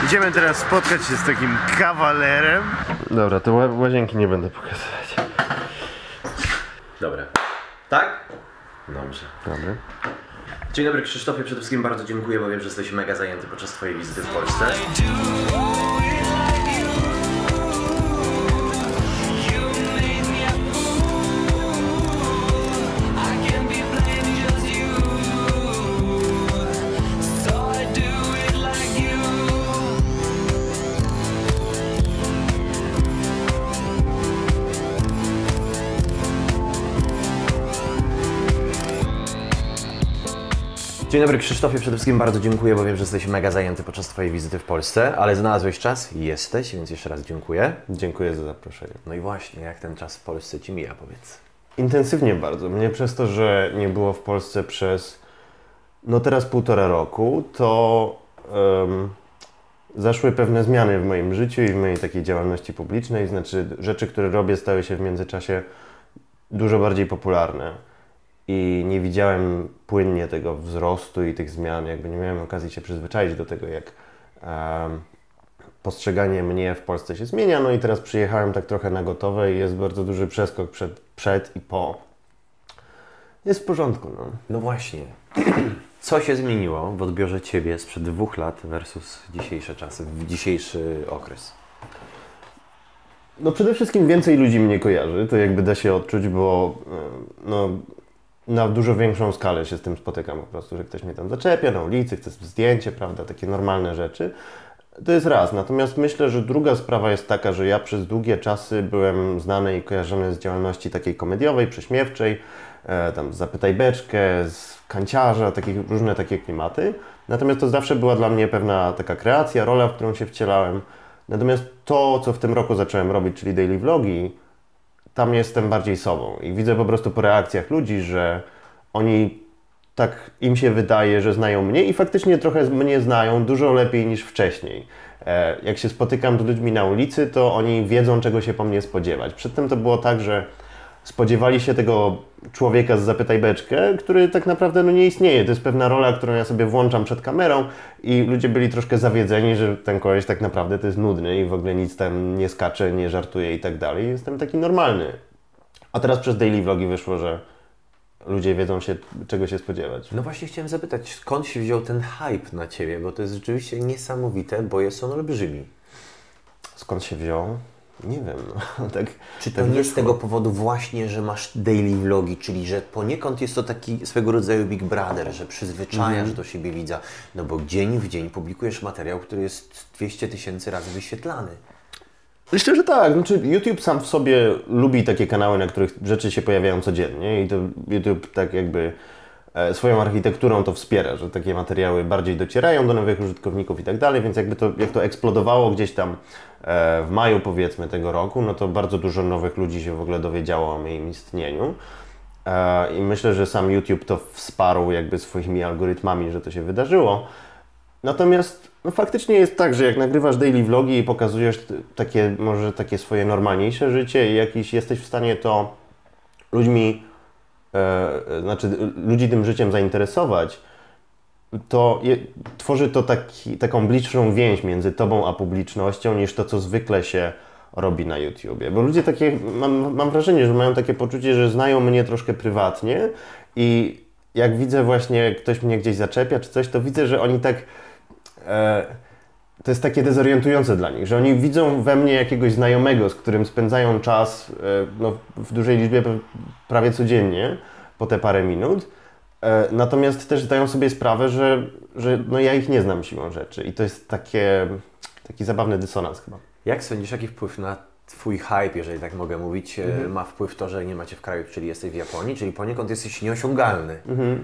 Idziemy teraz spotkać się z takim kawalerem. Dobra, to łazienki nie będę pokazywać. Dobra. Tak? Dobrze. Dobry. Dzień dobry Krzysztofie, przede wszystkim bardzo dziękuję, bo wiem, że jesteś mega zajęty podczas twojej wizyty w Polsce. Dzień dobry Krzysztofie, przede wszystkim bardzo dziękuję, bo wiem, że jesteś mega zajęty podczas twojej wizyty w Polsce, ale znalazłeś czas? Jesteś, więc jeszcze raz dziękuję. Dziękuję za zaproszenie. No i właśnie, jak ten czas w Polsce ci mija, powiedz? Intensywnie bardzo. Mnie przez to, że nie było w Polsce przez teraz 1,5 roku, to zaszły pewne zmiany w moim życiu i w mojej takiej działalności publicznej. Znaczy rzeczy, które robię, stały się w międzyczasie dużo bardziej popularne. I nie widziałem płynnie tego wzrostu i tych zmian, jakby nie miałem okazji się przyzwyczaić do tego, jak postrzeganie mnie w Polsce się zmienia. No i teraz przyjechałem tak trochę na gotowe i jest bardzo duży przeskok przed i po. Jest w porządku, no. No właśnie. Co się zmieniło w odbiorze Ciebie sprzed 2 lat versus dzisiejsze czasy, dzisiejszy okres? No przede wszystkim więcej ludzi mnie kojarzy, to jakby da się odczuć, bo na dużo większą skalę się z tym spotykam po prostu, że ktoś mnie tam zaczepia na ulicy, chce zdjęcie, prawda, takie normalne rzeczy. To jest raz. Natomiast myślę, że druga sprawa jest taka, że ja przez długie czasy byłem znany i kojarzony z działalności takiej komediowej, prześmiewczej, tam z Zapytaj Beczkę, z Kanciarza, różne takie klimaty. Natomiast to zawsze była dla mnie pewna taka kreacja, rola, w którą się wcielałem. Natomiast to, co w tym roku zacząłem robić, czyli daily vlogi, tam jestem bardziej sobą i widzę po prostu po reakcjach ludzi, że oni tak im się wydaje, że znają mnie i faktycznie trochę mnie znają dużo lepiej niż wcześniej. Jak się spotykam z ludźmi na ulicy, to oni wiedzą, czego się po mnie spodziewać. Przedtem to było tak, że spodziewali się tego człowieka z Zapytaj Beczkę, który tak naprawdę nie istnieje. To jest pewna rola, którą ja sobie włączam przed kamerą i ludzie byli troszkę zawiedzeni, że ten koleś tak naprawdę to jest nudny i w ogóle nic tam nie skacze, nie żartuje i tak dalej. Jestem taki normalny. A teraz przez daily vlogi wyszło, że ludzie wiedzą czego się spodziewać. No właśnie chciałem zapytać, skąd się wziął ten hype na Ciebie, bo to jest rzeczywiście niesamowite, bo jest on olbrzymi. Skąd się wziął? Nie wiem, tak. Czy to nie z tego powodu właśnie, że masz daily vlogi, czyli że poniekąd jest to taki swego rodzaju Big Brother, że przyzwyczajasz do siebie widza, no bo dzień w dzień publikujesz materiał, który jest 200 000 razy wyświetlany. Myślę, że tak. Znaczy, YouTube sam w sobie lubi takie kanały, na których rzeczy się pojawiają codziennie i to YouTube tak jakby swoją architekturą to wspiera, że takie materiały bardziej docierają do nowych użytkowników i tak dalej, więc jak to eksplodowało gdzieś tam w maju powiedzmy tego roku, no to bardzo dużo nowych ludzi się w ogóle dowiedziało o moim istnieniu i myślę, że sam YouTube to wsparł jakby swoimi algorytmami, że to się wydarzyło. Natomiast faktycznie jest tak, że jak nagrywasz daily vlogi i pokazujesz może takie swoje normalniejsze życie i jakiś jesteś w stanie to ludzi tym życiem zainteresować, to tworzy to taką bliższą więź między tobą a publicznością niż to, co zwykle się robi na YouTubie. Bo ludzie mam wrażenie, że mają takie poczucie, że znają mnie troszkę prywatnie i jak widzę właśnie, ktoś mnie gdzieś zaczepia czy coś, to widzę, że oni tak... to jest takie dezorientujące dla nich, że oni widzą we mnie jakiegoś znajomego, z którym spędzają czas w dużej liczbie prawie codziennie, po te parę minut. Natomiast też zdają sobie sprawę, że ja ich nie znam siłą rzeczy i to jest taki zabawny dysonans chyba. Jak sądzisz, jaki wpływ na Twój hype, jeżeli tak mogę mówić, ma wpływ to, że nie macie w kraju, czyli jesteś w Japonii, czyli poniekąd jesteś nieosiągalny?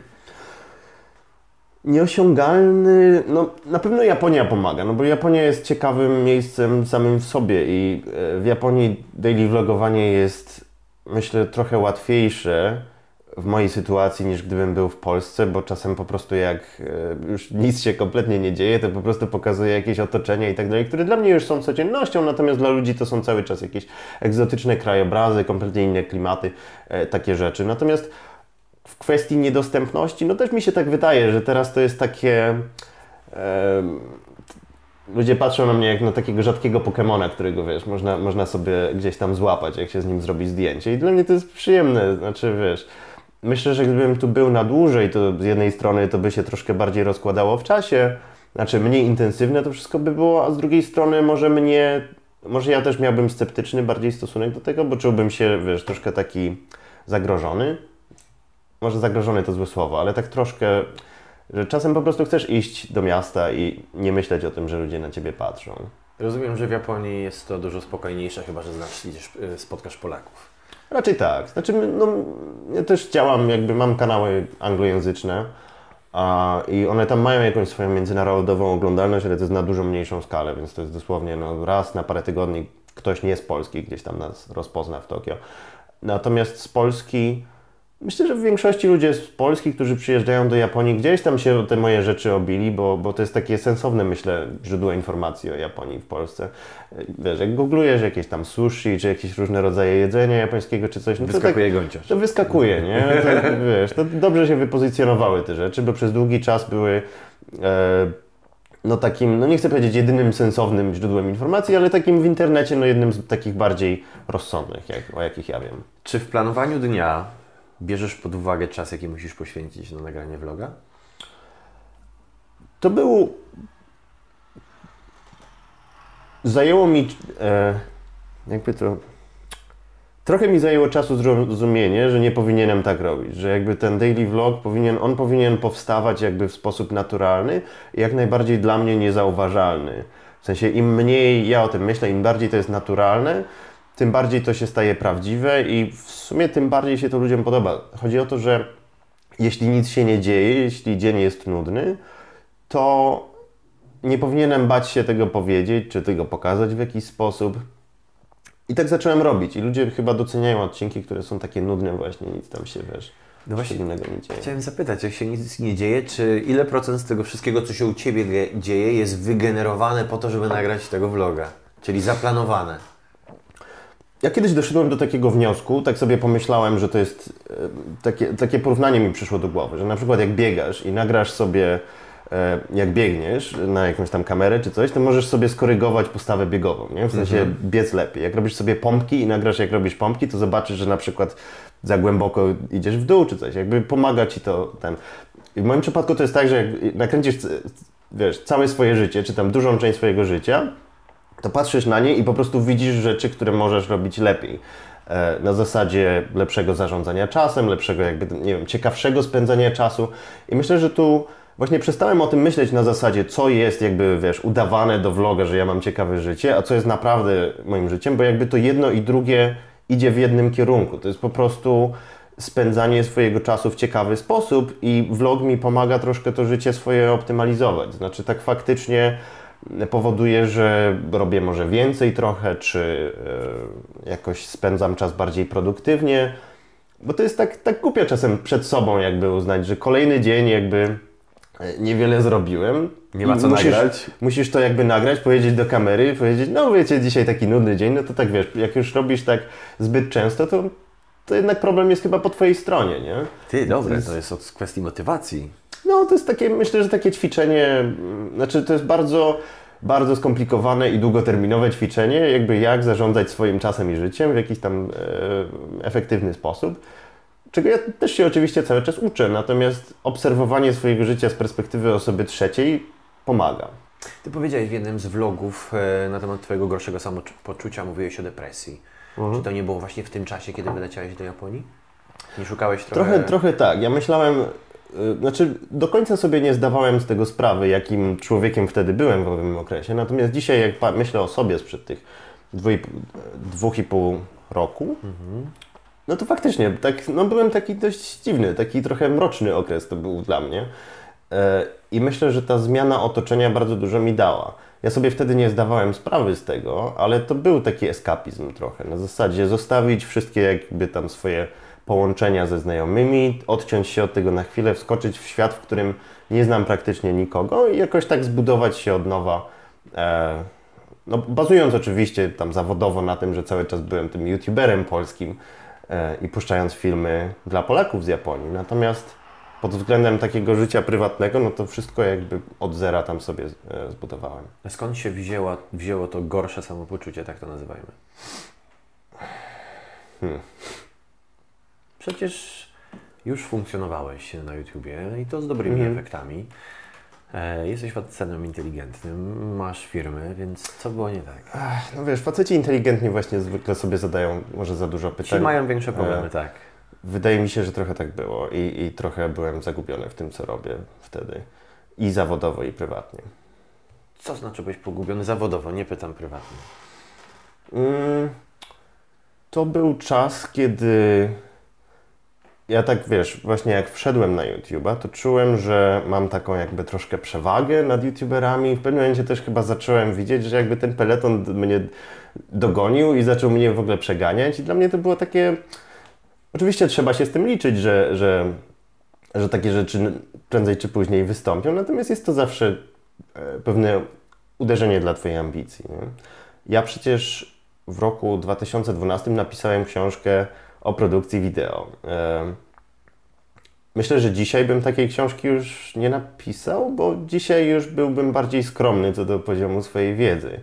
Nieosiągalny, na pewno Japonia pomaga, bo Japonia jest ciekawym miejscem samym w sobie i w Japonii daily vlogowanie jest, myślę, trochę łatwiejsze w mojej sytuacji niż gdybym był w Polsce, bo czasem po prostu jak już nic się kompletnie nie dzieje, to po prostu pokazuję jakieś otoczenia i tak dalej, które dla mnie już są codziennością, natomiast dla ludzi to są cały czas jakieś egzotyczne krajobrazy, kompletnie inne klimaty, takie rzeczy. Natomiast w kwestii niedostępności, też mi się tak wydaje, że teraz to jest takie ludzie patrzą na mnie jak na takiego rzadkiego Pokemona, którego wiesz, można sobie gdzieś tam złapać, jak się z nim zrobi zdjęcie. I dla mnie to jest przyjemne, znaczy wiesz, myślę, że gdybym tu był na dłużej, to z jednej strony to by się troszkę bardziej rozkładało w czasie, znaczy mniej intensywne to wszystko by było, a z drugiej strony może ja też miałbym sceptyczny bardziej stosunek do tego, bo czułbym się, wiesz, troszkę taki zagrożony. Może zagrożony to złe słowo, ale tak troszkę, że czasem po prostu chcesz iść do miasta i nie myśleć o tym, że ludzie na ciebie patrzą. Rozumiem, że w Japonii jest to dużo spokojniejsze, chyba że spotkasz Polaków. Raczej tak. Znaczy, no, ja też działam, mam kanały anglojęzyczne i one tam mają jakąś swoją międzynarodową oglądalność, ale to jest na dużo mniejszą skalę, więc to jest dosłownie raz na parę tygodni ktoś nie z Polski gdzieś tam nas rozpozna w Tokio. Natomiast z Polski, myślę, że w większości ludzie z Polski, którzy przyjeżdżają do Japonii, gdzieś tam się o te moje rzeczy obili, bo to jest takie sensowne, myślę, źródło informacji o Japonii w Polsce. Wiesz, jak googlujesz jakieś tam sushi, czy jakieś różne rodzaje jedzenia japońskiego, czy coś, no wyskakuje gąciarz. To wyskakuje, nie? To, wiesz, to dobrze się wypozycjonowały te rzeczy, bo przez długi czas były takim, nie chcę powiedzieć jedynym sensownym źródłem informacji, ale takim w internecie, jednym z takich bardziej rozsądnych, o jakich ja wiem. Czy w planowaniu dnia bierzesz pod uwagę czas, jaki musisz poświęcić na nagranie vloga? To było... Zajęło mi... Trochę mi zajęło czasu zrozumienie, że nie powinienem tak robić, że ten daily vlog powinien powstawać w sposób naturalny i jak najbardziej dla mnie niezauważalny. W sensie im mniej ja o tym myślę, im bardziej to jest naturalne, tym bardziej to się staje prawdziwe i w sumie tym bardziej się to ludziom podoba. Chodzi o to, że jeśli nic się nie dzieje, jeśli dzień jest nudny, to nie powinienem bać się tego powiedzieć, czy tego pokazać w jakiś sposób. I tak zacząłem robić i ludzie chyba doceniają odcinki, które są takie nudne właśnie, nic tam się, wiesz, szczególnego nie dzieje. Chciałem zapytać, jak się nic nie dzieje, czy ile procent z tego wszystkiego, co się u Ciebie dzieje, jest wygenerowane po to, żeby nagrać tego vloga? Czyli zaplanowane? Ja kiedyś doszedłem do takiego wniosku, tak sobie pomyślałem, że to jest, takie porównanie mi przyszło do głowy, że na przykład jak biegasz i nagrasz sobie, jak biegniesz na jakąś tam kamerę czy coś, to możesz sobie skorygować postawę biegową, nie? W sensie biec lepiej. Jak robisz sobie pompki i nagrasz jak robisz pompki, to zobaczysz, że na przykład za głęboko idziesz w dół czy coś, pomaga Ci to I w moim przypadku to jest tak, że jak nakręcisz, wiesz, całe swoje życie, czy tam dużą część swojego życia, to patrzysz na nie i po prostu widzisz rzeczy, które możesz robić lepiej. Na zasadzie lepszego zarządzania czasem, lepszego ciekawszego spędzania czasu. I myślę, że tu właśnie przestałem o tym myśleć na zasadzie, co jest udawane do vloga, że ja mam ciekawe życie, a co jest naprawdę moim życiem, bo to jedno i drugie idzie w jednym kierunku. To jest po prostu spędzanie swojego czasu w ciekawy sposób i vlog mi pomaga troszkę to życie swoje optymalizować. Znaczy tak faktycznie powoduje, że robię może więcej trochę, czy jakoś spędzam czas bardziej produktywnie, bo to jest tak głupio czasem przed sobą uznać, że kolejny dzień niewiele zrobiłem. Nie ma co nagrać. Musisz to nagrać, powiedzieć do kamery, powiedzieć, no wiecie, dzisiaj taki nudny dzień, no to tak wiesz, jak już robisz tak zbyt często, to jednak problem jest chyba po Twojej stronie, nie? Ty, dobre, to jest od kwestii motywacji. No to jest takie, myślę, że takie ćwiczenie, znaczy to jest bardzo, bardzo skomplikowane i długoterminowe ćwiczenie, jak zarządzać swoim czasem i życiem w jakiś tam efektywny sposób. Czego ja też się oczywiście cały czas uczę, natomiast obserwowanie swojego życia z perspektywy osoby trzeciej pomaga. Ty powiedziałeś w jednym z vlogów na temat Twojego gorszego samopoczucia, mówiłeś o depresji. Czy to nie było właśnie w tym czasie, kiedy wyleciałeś do Japonii? Nie szukałeś trochę... Trochę tak. Ja myślałem, do końca sobie nie zdawałem z tego sprawy, jakim człowiekiem wtedy byłem w owym okresie. Natomiast dzisiaj, jak myślę o sobie sprzed tych 2,5 roku, no to faktycznie, byłem taki dość dziwny, taki trochę mroczny okres to był dla mnie. I myślę, że ta zmiana otoczenia bardzo dużo mi dała. Ja sobie wtedy nie zdawałem sprawy z tego, ale to był taki eskapizm trochę. Na zasadzie zostawić wszystkie tam swoje połączenia ze znajomymi, odciąć się od tego na chwilę, wskoczyć w świat, w którym nie znam praktycznie nikogo i jakoś tak zbudować się od nowa. Bazując oczywiście tam zawodowo na tym, że cały czas byłem tym youtuberem polskim i puszczając filmy dla Polaków z Japonii. Natomiast pod względem takiego życia prywatnego, no to wszystko jakby od zera tam sobie zbudowałem. A skąd się wzięło to gorsze samopoczucie, tak to nazywajmy? Przecież już funkcjonowałeś na YouTubie i to z dobrymi efektami. Jesteś facetem inteligentnym, masz firmę, więc co było nie tak? No wiesz, faceci inteligentni właśnie zwykle sobie zadają może za dużo pytań. Ci mają większe problemy, tak. Wydaje mi się, że trochę tak było i trochę byłem zagubiony w tym, co robię wtedy. I zawodowo, i prywatnie. Co znaczy być pogubiony zawodowo? Nie pytam prywatnie. To był czas, kiedy ja tak, wiesz, właśnie jak wszedłem na YouTube'a, to czułem, że mam taką jakby troszkę przewagę nad YouTuberami. W pewnym momencie też chyba zacząłem widzieć, że jakby ten peleton mnie dogonił i zaczął mnie w ogóle przeganiać. I dla mnie to było takie... Oczywiście trzeba się z tym liczyć, że takie rzeczy prędzej czy później wystąpią, natomiast jest to zawsze pewne uderzenie dla Twojej ambicji. Nie? Ja przecież w roku 2012 napisałem książkę o produkcji wideo. Myślę, że dzisiaj bym takiej książki już nie napisał, bo dzisiaj już byłbym bardziej skromny co do poziomu swojej wiedzy.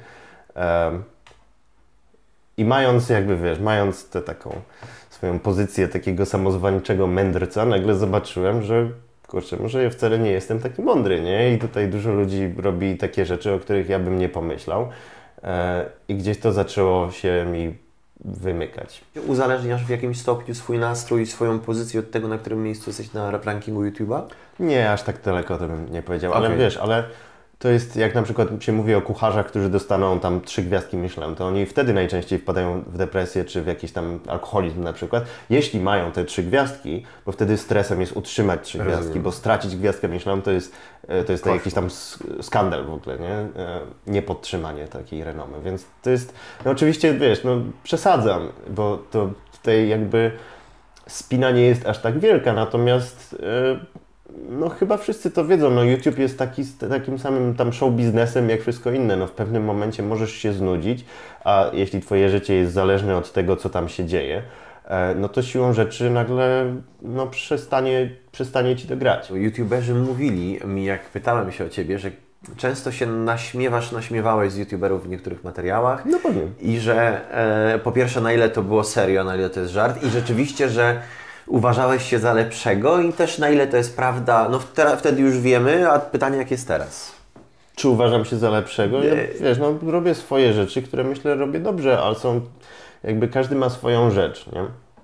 I mając jakby, wiesz, mając tę taką swoją pozycję takiego samozwańczego mędrca, nagle zobaczyłem, że kurczę, może ja wcale nie jestem taki mądry, nie? I tutaj dużo ludzi robi takie rzeczy, o których ja bym nie pomyślał. I gdzieś to zaczęło się mi wymykać. Uzależniasz w jakimś stopniu swój nastrój, swoją pozycję od tego, na którym miejscu jesteś na rankingu YouTube'a? Nie, aż tak daleko to bym nie powiedział, ale wiesz, ale to jest jak na przykład się mówi o kucharzach, którzy dostaną tam 3 gwiazdki Michelin, to oni wtedy najczęściej wpadają w depresję czy w jakiś tam alkoholizm na przykład, jeśli mają te 3 gwiazdki, bo wtedy stresem jest utrzymać 3 gwiazdki, bo stracić gwiazdkę Michelin to jest jakiś tam skandal w ogóle, nie podtrzymanie takiej renomy, więc to jest, no oczywiście wiesz, no przesadzam, bo to tutaj jakby spina nie jest aż tak wielka, natomiast no chyba wszyscy to wiedzą, no YouTube jest takim samym tam show biznesem jak wszystko inne, no w pewnym momencie możesz się znudzić, a jeśli Twoje życie jest zależne od tego, co tam się dzieje, no to siłą rzeczy nagle no przestanie Ci to grać. YouTuberzy mówili mi, jak pytałem się o Ciebie, że często się naśmiewałeś z YouTuberów w niektórych materiałach. No pewnie. I że po pierwsze, na ile to było serio, na ile to jest żart i rzeczywiście, że uważałeś się za lepszego i też na ile to jest prawda, no wtedy już wiemy, a pytanie jak jest teraz? Czy uważam się za lepszego? Ja, wiesz, no robię swoje rzeczy, które myślę robię dobrze, ale są, jakby każdy ma swoją rzecz, nie?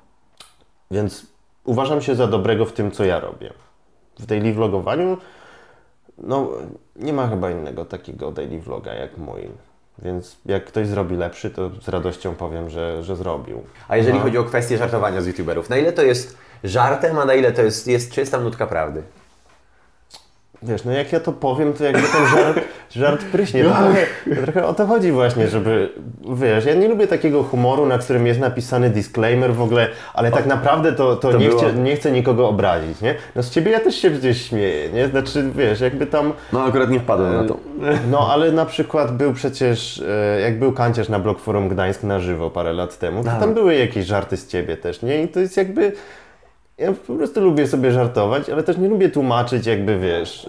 Więc uważam się za dobrego w tym, co ja robię. W daily vlogowaniu, no nie ma chyba innego takiego daily vloga jak mój. Więc jak ktoś zrobi lepszy, to z radością powiem, że zrobił. A jeżeli chodzi o kwestię żartowania z YouTuberów, na ile to jest żartem, a na ile to jest czy jest tam nutka prawdy? Wiesz, no jak ja to powiem, to jakby ten żart pryśnie. To trochę o to chodzi właśnie, żeby, wiesz, ja nie lubię takiego humoru, na którym jest napisany disclaimer w ogóle, ale tak naprawdę to nie chcę nikogo obrazić, nie? No z Ciebie ja też się przecież śmieję, nie? Znaczy, wiesz, jakby tam... No akurat nie wpadłem na to. No, ale na przykład był przecież, jak był kanciarz na Blog Forum Gdańsk na żywo parę lat temu, to tam były jakieś żarty z Ciebie też, nie? I to jest jakby... Ja po prostu lubię sobie żartować, ale też nie lubię tłumaczyć, jakby wiesz.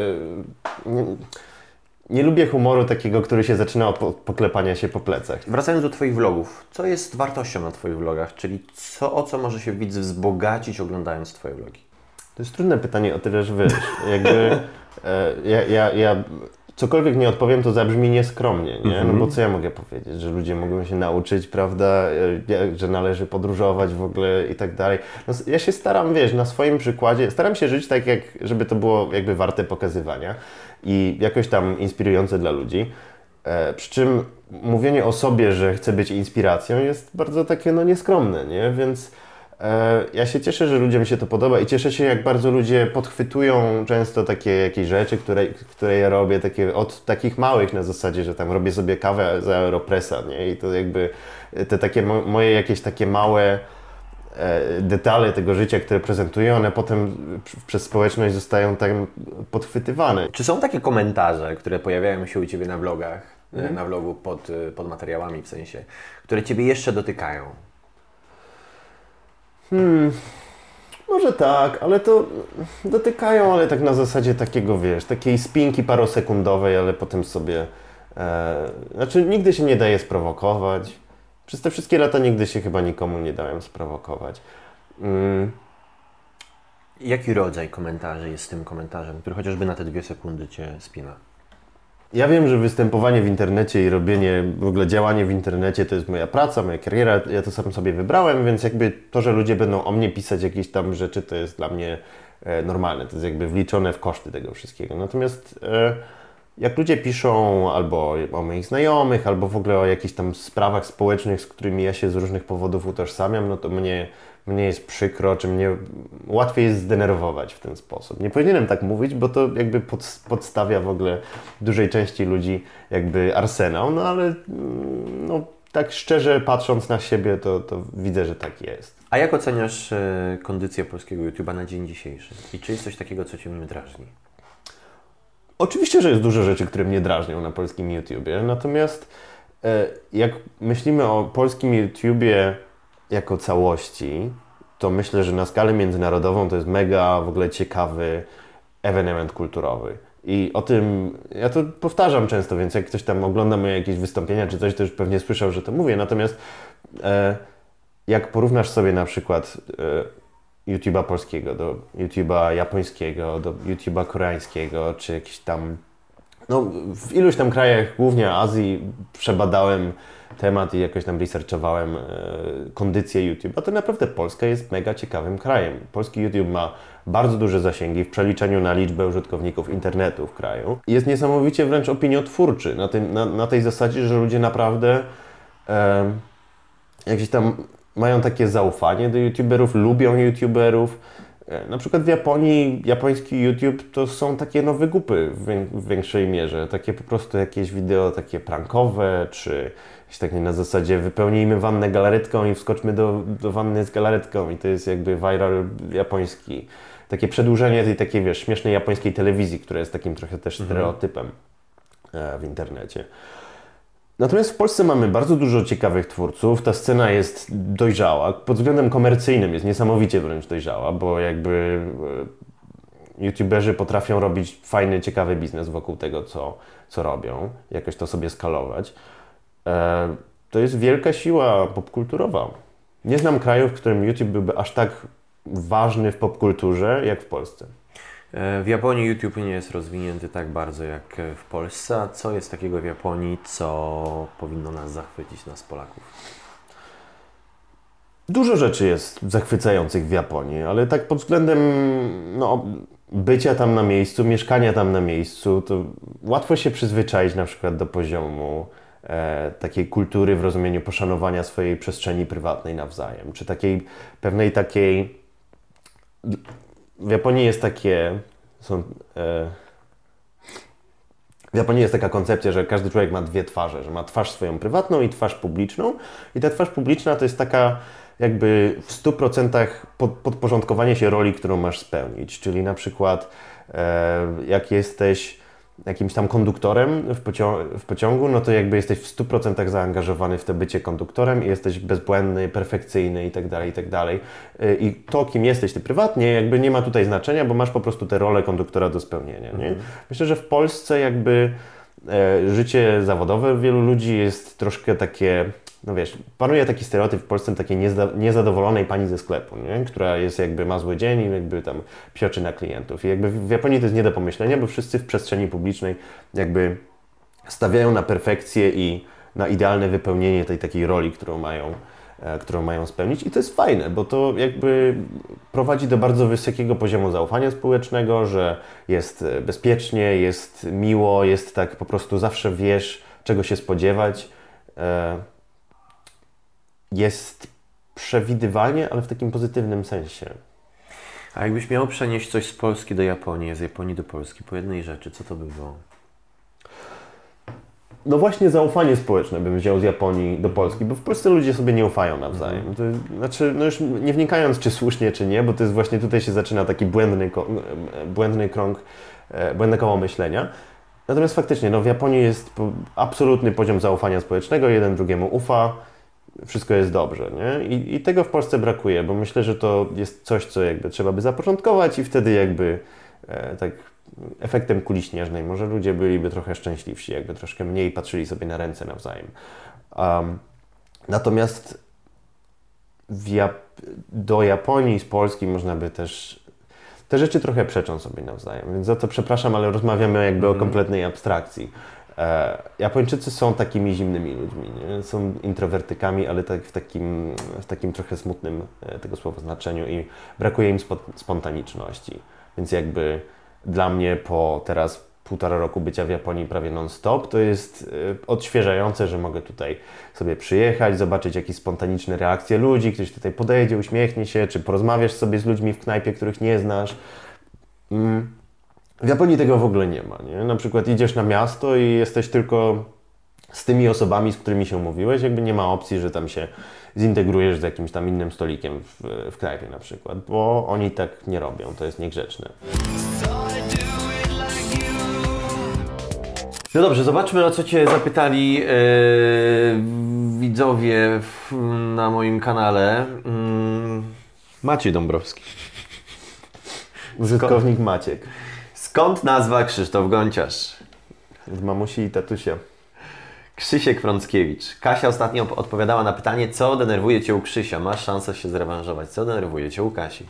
Nie lubię humoru takiego, który się zaczyna od poklepania się po plecach. Wracając do Twoich vlogów, co jest wartością na Twoich vlogach? Czyli o co może się widz wzbogacić oglądając Twoje vlogi? To jest trudne pytanie o tyle, że wiesz, jakby ja cokolwiek nie odpowiem, to zabrzmi nieskromnie, nie? No bo co ja mogę powiedzieć, że ludzie mogą się nauczyć, prawda, że należy podróżować w ogóle i tak dalej. No, ja się staram, wiesz, na swoim przykładzie, staram się żyć tak, żeby to było jakby warte pokazywania i jakoś tam inspirujące dla ludzi. Przy czym mówienie o sobie, że chcę być inspiracją jest bardzo takie no nieskromne, nie? Więc ja się cieszę, że ludziom się to podoba i cieszę się, jak bardzo ludzie podchwytują często takie jakieś rzeczy, które ja robię, od takich małych na zasadzie, że tam robię sobie kawę z Aeropressa, nie? I to jakby te takie moje jakieś takie małe detale tego życia, które prezentuję, one potem przez społeczność zostają tam podchwytywane. Czy są takie komentarze, które pojawiają się u Ciebie na vlogach, na vlogu pod materiałami w sensie, które Ciebie jeszcze dotykają? Może tak, ale to dotykają, ale tak na zasadzie takiego, wiesz, takiej spinki parosekundowej, ale potem sobie... znaczy nigdy się nie daje sprowokować. Przez te wszystkie lata nigdy się chyba nikomu nie dałem sprowokować. Jaki rodzaj komentarzy jest tym komentarzem, który chociażby na te 2 sekundy Cię spina? Ja wiem, że występowanie w internecie i robienie, w ogóle działanie w internecie to jest moja praca, moja kariera, ja to sam sobie wybrałem, więc jakby to, że ludzie będą o mnie pisać jakieś tam rzeczy, to jest dla mnie normalne, to jest jakby wliczone w koszty tego wszystkiego. Natomiast jak ludzie piszą albo o moich znajomych, albo w ogóle o jakichś tam sprawach społecznych, z którymi ja się z różnych powodów utożsamiam, no to mnie jest przykro, czy mnie łatwiej jest zdenerwować w ten sposób. Nie powinienem tak mówić, bo to jakby podstawia w ogóle dużej części ludzi jakby arsenał, no ale no, tak szczerze patrząc na siebie, to widzę, że tak jest. A jak oceniasz kondycję polskiego YouTube'a na dzień dzisiejszy? I czy jest coś takiego, co Cię w nim drażni? Oczywiście, że jest dużo rzeczy, które mnie drażnią na polskim YouTubie, natomiast jak myślimy o polskim YouTubie jako całości, to myślę, że na skalę międzynarodową to jest mega w ogóle ciekawy ewenement kulturowy. I o tym, ja to powtarzam często, więc jak ktoś tam ogląda moje jakieś wystąpienia czy coś, to już pewnie słyszał, że to mówię. Natomiast jak porównasz sobie na przykład YouTube'a polskiego do YouTube'a japońskiego, do YouTube'a koreańskiego, czy jakiś tam, no w iluś tam krajach, głównie Azji, przebadałem temat i jakoś tam researchowałem kondycję YouTube'a, to naprawdę Polska jest mega ciekawym krajem. Polski YouTube ma bardzo duże zasięgi w przeliczeniu na liczbę użytkowników internetu w kraju. Jest niesamowicie wręcz opiniotwórczy na tej zasadzie, że ludzie naprawdę jakieś tam mają takie zaufanie do YouTuberów, lubią YouTuberów. Na przykład w Japonii, japoński YouTube to są takie wygupy w większej mierze. Takie po prostu jakieś wideo takie prankowe, czy jakieś takie na zasadzie wypełnijmy wannę galaretką i wskoczmy do wanny z galaretką i to jest jakby viral japoński. Takie przedłużenie tej takiej, wiesz, śmiesznej japońskiej telewizji, która jest takim trochę też stereotypem w internecie. Natomiast w Polsce mamy bardzo dużo ciekawych twórców, ta scena jest dojrzała, pod względem komercyjnym jest niesamowicie wręcz dojrzała, bo jakby YouTuberzy potrafią robić fajny, ciekawy biznes wokół tego, co robią, jakoś to sobie skalować. To jest wielka siła popkulturowa. Nie znam kraju, w którym YouTube byłby aż tak ważny w popkulturze, jak w Polsce. W Japonii YouTube nie jest rozwinięty tak bardzo jak w Polsce. A co jest takiego w Japonii, co powinno nas zachwycić, nas Polaków? Dużo rzeczy jest zachwycających w Japonii, ale tak pod względem bycia tam na miejscu, mieszkania tam na miejscu, to łatwo się przyzwyczaić na przykład do poziomu takiej kultury w rozumieniu poszanowania swojej przestrzeni prywatnej nawzajem, czy pewnej takiej... W Japonii jest w Japonii jest taka koncepcja, że każdy człowiek ma 2 twarze, że ma twarz swoją prywatną i twarz publiczną. I ta twarz publiczna to jest taka jakby w 100% podporządkowanie się roli, którą masz spełnić. Czyli na przykład jak jesteś jakimś tam konduktorem w pociągu, no to jakby jesteś w 100% zaangażowany w to bycie konduktorem i jesteś bezbłędny, perfekcyjny i tak dalej, i tak dalej. I to, kim jesteś ty prywatnie, jakby nie ma tutaj znaczenia, bo masz po prostu tę rolę konduktora do spełnienia. Nie? Myślę, że w Polsce jakby życie zawodowe wielu ludzi jest troszkę takie, no wiesz, panuje taki stereotyp w Polsce takiej niezadowolonej pani ze sklepu, nie? Która jest jakby ma zły dzień i jakby tam psioczy na klientów. I jakby w Japonii to jest nie do pomyślenia, bo wszyscy w przestrzeni publicznej jakby stawiają na perfekcję i na idealne wypełnienie tej takiej roli, którą mają spełnić. I to jest fajne, bo to jakby prowadzi do bardzo wysokiego poziomu zaufania społecznego, że jest bezpiecznie, jest miło, jest tak po prostu zawsze wiesz, czego się spodziewać. Jest przewidywalnie, ale w takim pozytywnym sensie. A jakbyś miał przenieść coś z Polski do Japonii, z Japonii do Polski po jednej rzeczy, co to by było? No właśnie zaufanie społeczne bym wziął z Japonii do Polski, bo w Polsce ludzie sobie nie ufają nawzajem. To znaczy, no już nie wnikając czy słusznie, czy nie, bo to jest właśnie tutaj się zaczyna taki błędny krąg, błędne koło myślenia. Natomiast faktycznie, no w Japonii jest absolutny poziom zaufania społecznego, jeden drugiemu ufa. wszystko jest dobrze, nie? I tego w Polsce brakuje, bo myślę, że to jest coś, co jakby trzeba by zapoczątkować i wtedy jakby tak efektem kuli śnieżnej może ludzie byliby trochę szczęśliwsi, jakby troszkę mniej patrzyli sobie na ręce nawzajem. Natomiast do Japonii z Polski można by też... Te rzeczy trochę przeczą sobie nawzajem, więc za to przepraszam, ale rozmawiamy jakby o kompletnej abstrakcji. Japończycy są takimi zimnymi ludźmi, nie? Są introwertykami, ale tak w takim trochę smutnym tego słowa znaczeniu i brakuje im spontaniczności. Więc jakby dla mnie po teraz 1,5 roku bycia w Japonii prawie non-stop, to jest odświeżające, że mogę tutaj sobie przyjechać, zobaczyć jakieś spontaniczne reakcje ludzi, ktoś tutaj podejdzie, uśmiechnie się, czy porozmawiasz sobie z ludźmi w knajpie, których nie znasz. W Japonii tego w ogóle nie ma, nie? Na przykład idziesz na miasto i jesteś tylko z tymi osobami, z którymi się umówiłeś, jakby nie ma opcji, że tam się zintegrujesz z jakimś tam innym stolikiem w knajpie na przykład, bo oni tak nie robią, to jest niegrzeczne. No dobrze, zobaczmy, o co Cię zapytali widzowie na moim kanale. Maciej Dąbrowski. Użytkownik Maciek. Skąd nazwa Krzysztof Gonciarz? Z mamusi i tatusia. Krzysiek Frąckiewicz. Kasia ostatnio odpowiadała na pytanie, co denerwuje Cię u Krzysia. Masz szansę się zrewanżować. Co denerwuje Cię u Kasi?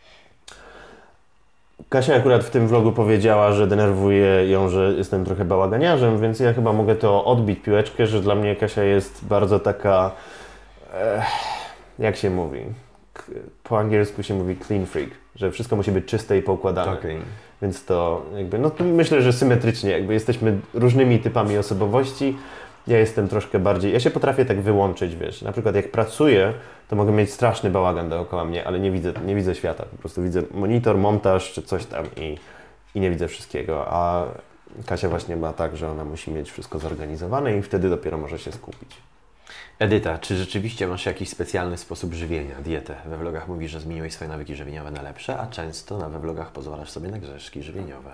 Kasia akurat w tym vlogu powiedziała, że denerwuje ją, że jestem trochę bałaganiarzem, więc ja chyba mogę to odbić piłeczkę, że dla mnie Kasia jest bardzo taka, jak się mówi, po angielsku się mówi clean freak, że wszystko musi być czyste i poukładane. Okay. Więc to jakby, no to myślę, że symetrycznie, jakby jesteśmy różnymi typami osobowości. Ja jestem troszkę bardziej, ja się potrafię tak wyłączyć, wiesz, na przykład jak pracuję, to mogę mieć straszny bałagan dookoła mnie, ale nie widzę świata, po prostu widzę monitor, montaż czy coś tam i nie widzę wszystkiego, a Kasia właśnie ma tak, że ona musi mieć wszystko zorganizowane i wtedy dopiero może się skupić. Edyta, czy rzeczywiście masz jakiś specjalny sposób żywienia, dietę? We vlogach mówisz, że zmieniłeś swoje nawyki żywieniowe na lepsze, a często we vlogach pozwalasz sobie na grzeszki żywieniowe.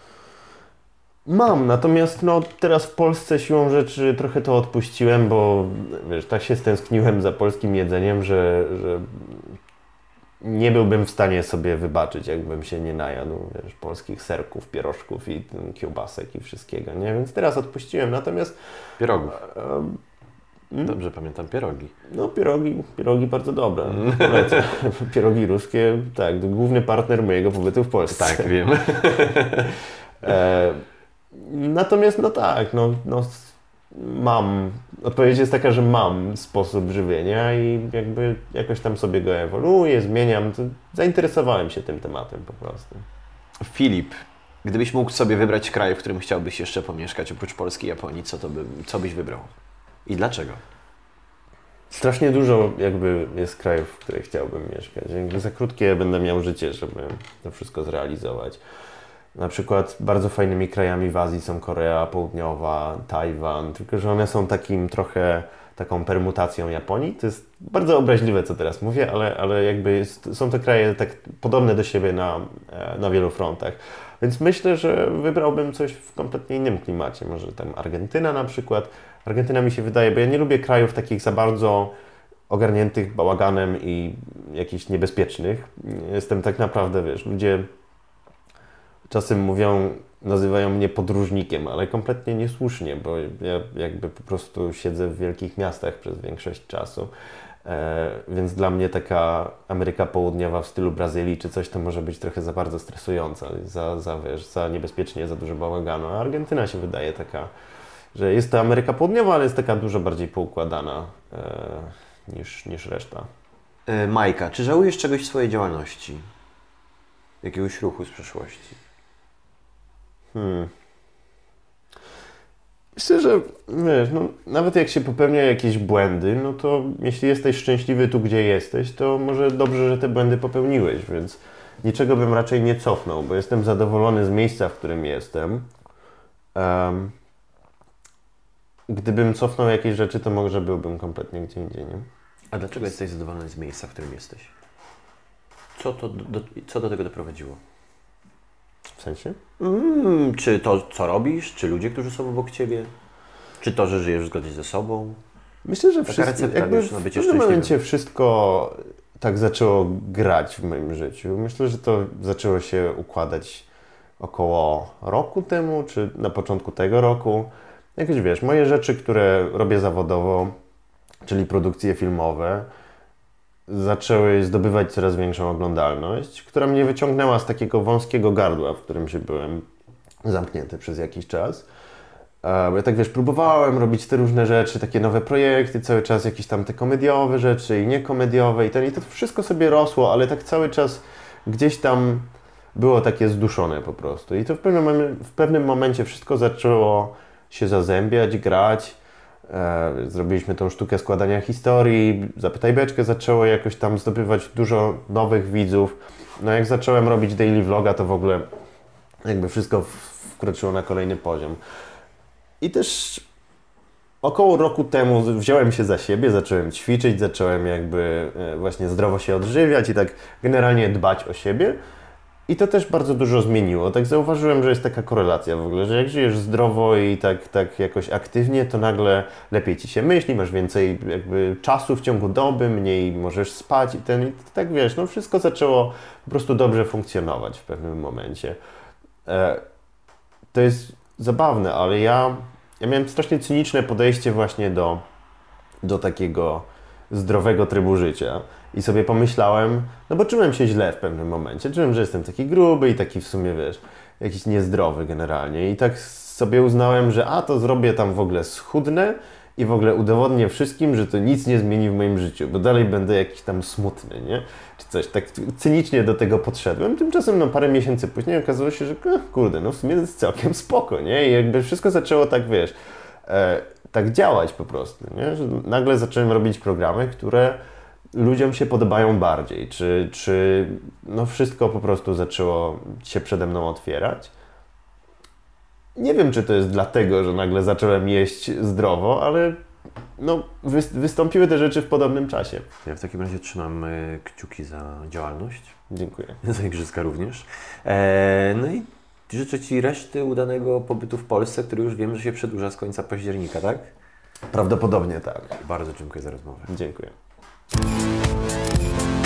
Mam, natomiast no, teraz w Polsce siłą rzeczy trochę to odpuściłem, bo wiesz, tak się stęskniłem za polskim jedzeniem, że nie byłbym w stanie sobie wybaczyć, jakbym się nie najadł, wiesz, polskich serków, pierożków i kiełbasek i wszystkiego, nie? Więc teraz odpuściłem, natomiast... Pierogów. Dobrze pamiętam, pierogi. No pierogi bardzo dobre. Polecam. Pierogi ruskie, tak, to główny partner mojego pobytu w Polsce. Tak, wiem. Natomiast no tak, mam, odpowiedź jest taka, że mam sposób żywienia i jakby jakoś tam sobie go ewoluuję, zmieniam. Zainteresowałem się tym tematem po prostu. Filip, gdybyś mógł sobie wybrać kraj, w którym chciałbyś jeszcze pomieszkać, oprócz Polski i Japonii, co byś wybrał? I dlaczego? Strasznie dużo jakby jest krajów, w których chciałbym mieszkać. Jakby za krótkie będę miał życie, żeby to wszystko zrealizować. Na przykład bardzo fajnymi krajami w Azji są Korea Południowa, Tajwan, tylko że one są taką permutacją Japonii. To jest bardzo obraźliwe, co teraz mówię, ale jakby są to kraje tak podobne do siebie na wielu frontach. Więc myślę, że wybrałbym coś w kompletnie innym klimacie. Może tam Argentyna na przykład. Argentyna mi się wydaje, bo ja nie lubię krajów takich za bardzo ogarniętych bałaganem i jakichś niebezpiecznych. Jestem tak naprawdę, wiesz, ludzie czasem nazywają mnie podróżnikiem, ale kompletnie niesłusznie, bo ja jakby po prostu siedzę w wielkich miastach przez większość czasu. Więc dla mnie taka Ameryka Południowa w stylu Brazylii czy coś to może być trochę za bardzo stresująca, za niebezpiecznie, za dużo bałaganu. A Argentyna się wydaje taka, że jest to Ameryka Południowa, ale jest taka dużo bardziej poukładana niż reszta. Majka, czy żałujesz czegoś w swojej działalności? Jakiegoś ruchu z przeszłości? Myślę, że wiesz, nawet jak się popełnia jakieś błędy, no to jeśli jesteś szczęśliwy tu, gdzie jesteś, to może dobrze, że te błędy popełniłeś, więc niczego bym raczej nie cofnął, bo jestem zadowolony z miejsca, w którym jestem. Gdybym cofnął jakieś rzeczy, to może byłbym kompletnie gdzie indziej, nie? A dlaczego jesteś zadowolony z miejsca, w którym jesteś? Co do tego doprowadziło? W sensie? Czy to, co robisz? Czy ludzie, którzy są obok Ciebie? Czy to, że żyjesz w zgodzie ze sobą? Myślę, że recepta, jakby wiesz, na w bycie pewnym momencie szczęśliwym. wszystko tak zaczęło grać w moim życiu. Myślę, że to zaczęło się układać około roku temu, czy na początku tego roku. Jakieś, wiesz, moje rzeczy, które robię zawodowo, czyli produkcje filmowe, zaczęły zdobywać coraz większą oglądalność, która mnie wyciągnęła z takiego wąskiego gardła, w którym się byłem zamknięty przez jakiś czas. Bo ja tak, wiesz, próbowałem robić te różne rzeczy, takie nowe projekty, cały czas jakieś tam te komediowe rzeczy i niekomediowe i to wszystko sobie rosło, ale tak cały czas gdzieś tam było takie zduszone po prostu. I to w pewnym momencie wszystko zaczęło się zazębiać, grać. Zrobiliśmy tą sztukę składania historii, Zapytaj Beczkę zaczęło jakoś tam zdobywać dużo nowych widzów. No jak zacząłem robić daily vloga, to w ogóle jakby wszystko wkroczyło na kolejny poziom. I też około roku temu wziąłem się za siebie, zacząłem ćwiczyć, zacząłem jakby właśnie zdrowo się odżywiać i tak generalnie dbać o siebie. I to też bardzo dużo zmieniło. Tak zauważyłem, że jest taka korelacja w ogóle, że jak żyjesz zdrowo i tak jakoś aktywnie, to nagle lepiej Ci się myśli, masz więcej jakby czasu w ciągu doby, mniej możesz spać i tak wiesz, no wszystko zaczęło po prostu dobrze funkcjonować w pewnym momencie. To jest zabawne, ale ja miałem strasznie cyniczne podejście właśnie do takiego zdrowego trybu życia. I sobie pomyślałem, no bo czułem się źle w pewnym momencie. Czułem, że jestem taki gruby i taki w sumie, wiesz, jakiś niezdrowy generalnie. I tak sobie uznałem, że to zrobię tam w ogóle schudnę i w ogóle udowodnię wszystkim, że to nic nie zmieni w moim życiu, bo dalej będę jakiś tam smutny, nie? Czy coś. Tak cynicznie do tego podszedłem. Tymczasem, no parę miesięcy później okazało się, że kurde, no w sumie to jest całkiem spoko, nie? I jakby wszystko zaczęło tak, wiesz, tak działać po prostu, nie? Że nagle zacząłem robić programy, które ludziom się podobają bardziej, czy no wszystko po prostu zaczęło się przede mną otwierać. Nie wiem, czy to jest dlatego, że nagle zacząłem jeść zdrowo, ale no, wystąpiły te rzeczy w podobnym czasie. Ja w takim razie trzymam kciuki za działalność. Dziękuję. Za igrzyska również. No i życzę Ci reszty udanego pobytu w Polsce, który już wiem, że się przedłuża z końca października, tak? Prawdopodobnie tak. Bardzo dziękuję za rozmowę. Dziękuję.